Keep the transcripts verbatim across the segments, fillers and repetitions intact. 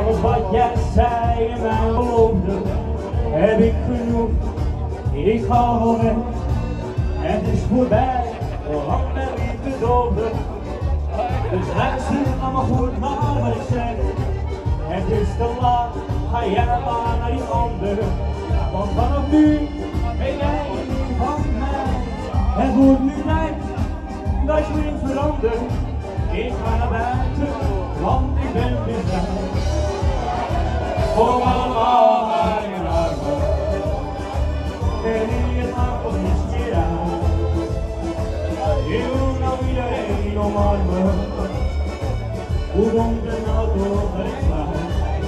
Alles wat jij zei en mij beloofde, heb ik genoeg. Ik ga wel weg, het is voorbij, lang ben ik te doven. Dus luister allemaal goed naar wat ik zeg. Het is te laat, ga jij maar naar die ander. Want vanaf nu ben jij niet van mij. Het wordt nu tijd dat je weer verandert. Ik ga naar buiten, want ik ben weer vrij. Kom allemaal naar je armen. En je maakt ons niets meer uit. Ik wil nou iedereen omarmen. Hoe komt het nou toch dat ik sluit?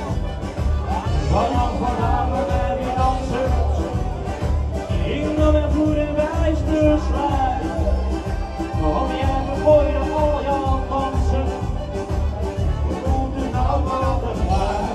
Vanaf vandaag ben ik dansen. Ik wil mijn voet en wijs besluit. Want jij vergooide al jouw kansen. Hoe komt het nou toch dat ik sluit?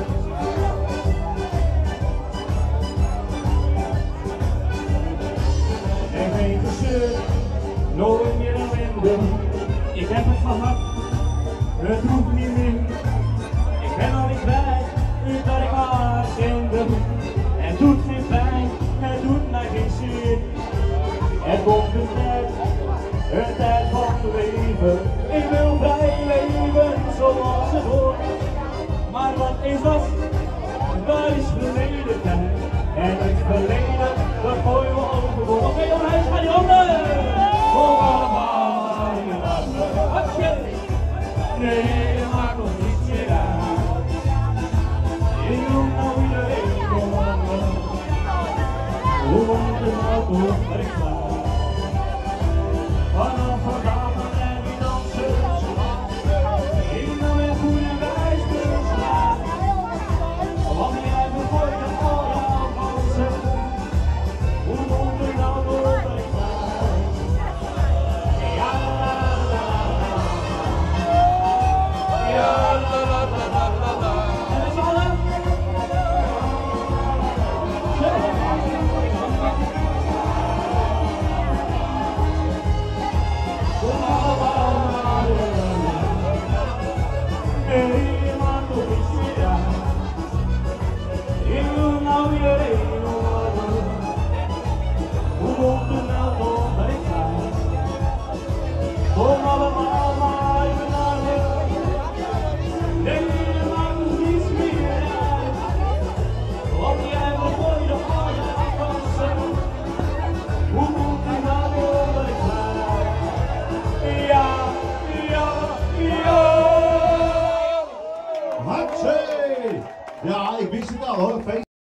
Er geen gezeur, nooit meer ellende. Ik heb het gehad, het hoeft niet meer. Ik ben al niet kwijt, nu dat ik haar kende. Het doet geen pijn, het doet mij geen zeer. Het komt een tijd, een tijd van leven. Ik wil vrij leven zoals het hoort. Maar wat is dat? Dat is verleden tijd. En het verleden, dat gooien we overboord. Oké jongens, ga die handen! Kom allemaal naar je armen. Nee, je maakt ons niets meer uit. Ik wil nou iedereen omarmen. Hoe komt het nou toch dat ik sluit? Vanaf vandaag ben ik dansen. Ik wil mijn goede wijs besluit. Want jij vergooide al jouw kansen. Hoe komt het nou toch dat ik sluit? Ja, la la la. Ja, la la la la la. En met z'n allen. Nee, maar toch is weer uit. Ik wil nou iedereen omarmen. Hoe komt het nou toch dat ik sluit? Kom allemaal maar even naar me. Nee, je maakt ons niets meer uit. Want jij vergooide al jouw kansen. Hoe komt het nou toch dat ik sluit? Ja, ja, ja. Hatsé! Ja, ik wist het al hoor.